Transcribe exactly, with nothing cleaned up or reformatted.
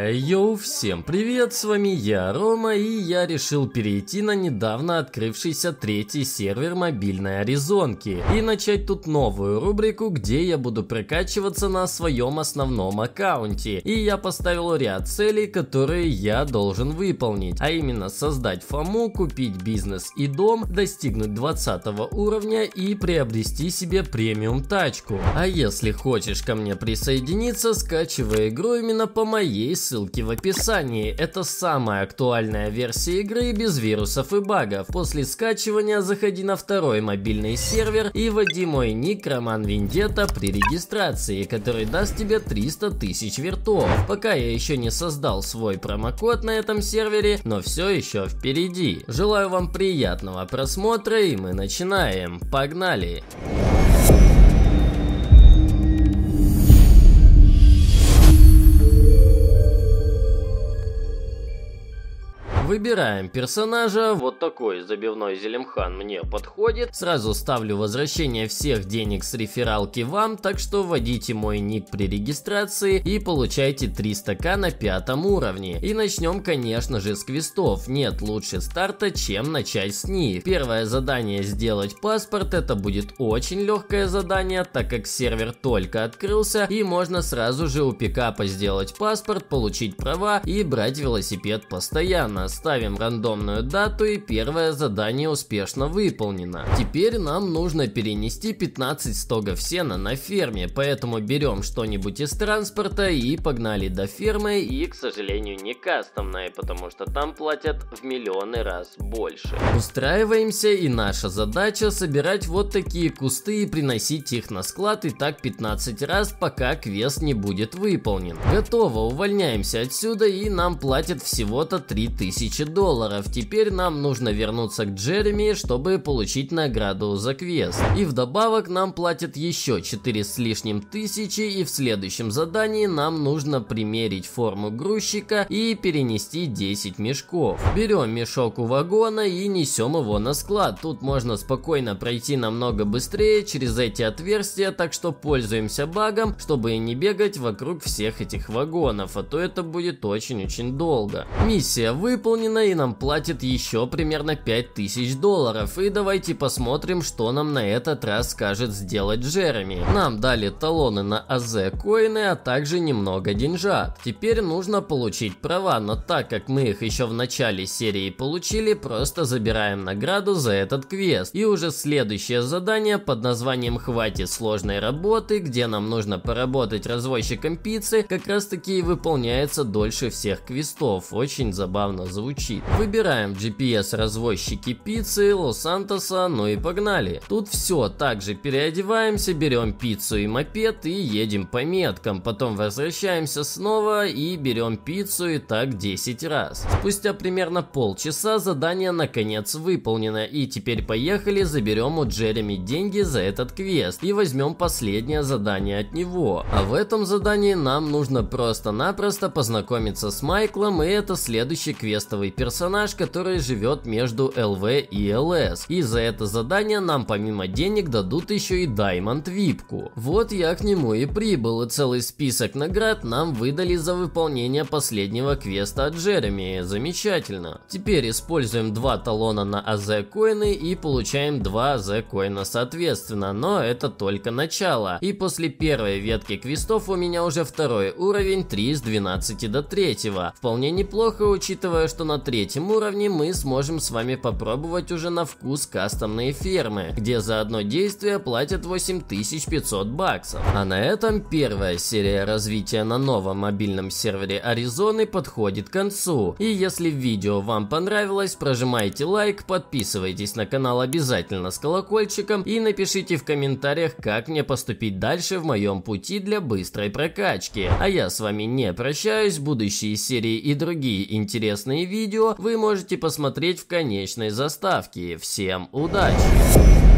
Йоу, всем привет, с вами я, Рома, и я решил перейти на недавно открывшийся третий сервер мобильной Аризонки и начать тут новую рубрику, где я буду прокачиваться на своем основном аккаунте. И я поставил ряд целей, которые я должен выполнить, а именно создать фому, купить бизнес и дом, достигнуть двадцатого уровня и приобрести себе премиум тачку. А если хочешь ко мне присоединиться, скачивай игру именно по моей ссылке в описании. Это самая актуальная версия игры без вирусов и багов. После скачивания заходи на второй мобильный сервер и вводи мой ник Роман Вендетта при регистрации, который даст тебе триста тысяч виртов. Пока я еще не создал свой промокод на этом сервере, но все еще впереди. Желаю вам приятного просмотра, и мы начинаем. Погнали! Выбираем персонажа, вот такой забивной Зелимхан мне подходит. Сразу ставлю возвращение всех денег с рефералки вам, так что вводите мой ник при регистрации и получайте триста ка на пятом уровне. И начнем, конечно же, с квестов. Нет лучше старта, чем начать с них. Первое задание сделать паспорт, это будет очень легкое задание, так как сервер только открылся и можно сразу же у пикапа сделать паспорт, получить права и брать велосипед постоянно. Ставим рандомную дату, и первое задание успешно выполнено. Теперь нам нужно перенести пятнадцать стогов сена на ферме, поэтому берем что-нибудь из транспорта и погнали до фермы, и, к сожалению, не кастомной, потому что там платят в миллионы раз больше. Устраиваемся, и наша задача собирать вот такие кусты и приносить их на склад, и так пятнадцать раз, пока квест не будет выполнен. Готово, увольняемся отсюда, и нам платят всего-то три тысячи долларов. Теперь нам нужно вернуться к Джереми, чтобы получить награду за квест. И вдобавок нам платят еще четыре с лишним тысячи, и в следующем задании нам нужно примерить форму грузчика и перенести десять мешков. Берем мешок у вагона и несем его на склад. Тут можно спокойно пройти намного быстрее через эти отверстия, так что пользуемся багом, чтобы не бегать вокруг всех этих вагонов, а то это будет очень-очень долго. Миссия выполнена, и нам платят еще примерно пять тысяч долларов. И давайте посмотрим, что нам на этот раз скажет сделать Джереми. Нам дали талоны на АЗ коины, а также немного деньжат. Теперь нужно получить права, но так как мы их еще в начале серии получили, просто забираем награду за этот квест. И уже следующее задание под названием «Хватит сложной работы», где нам нужно поработать развозчиком пиццы, как раз таки и выполняется дольше всех квестов. Очень забавно звучит. Выбираем джи пи эс развозчики пиццы, Лос-Сантоса, ну и погнали. Тут все, также переодеваемся, берем пиццу и мопед и едем по меткам. Потом возвращаемся снова и берем пиццу, и так десять раз. Спустя примерно полчаса задание наконец выполнено, и теперь поехали, заберем у Джереми деньги за этот квест и возьмем последнее задание от него. А в этом задании нам нужно просто-напросто познакомиться с Майклом, и это следующий квестовый персонаж, который живет между эл ви и эл эс. И за это задание нам помимо денег дадут еще и Даймонд випку. Вот я к нему и прибыл, и целый список наград нам выдали за выполнение последнего квеста от Джереми. Замечательно. Теперь используем два талона на АЗ коины и получаем два АЗ коина соответственно, но это только начало. И после первой ветки квестов у меня уже второй уровень, три из двенадцати до третьего. Вполне неплохо, учитывая, что на третьем уровне мы сможем с вами попробовать уже на вкус кастомные фермы, где за одно действие платят восемь тысяч пятьсот баксов. А на этом первая серия развития на новом мобильном сервере Аризоны подходит к концу. И если видео вам понравилось, прожимайте лайк, подписывайтесь на канал обязательно с колокольчиком и напишите в комментариях, как мне поступить дальше в моем пути для быстрой прокачки. А я с вами не прощаюсь, будущие серии и другие интересные видео вы можете посмотреть в конечной заставке. Всем удачи!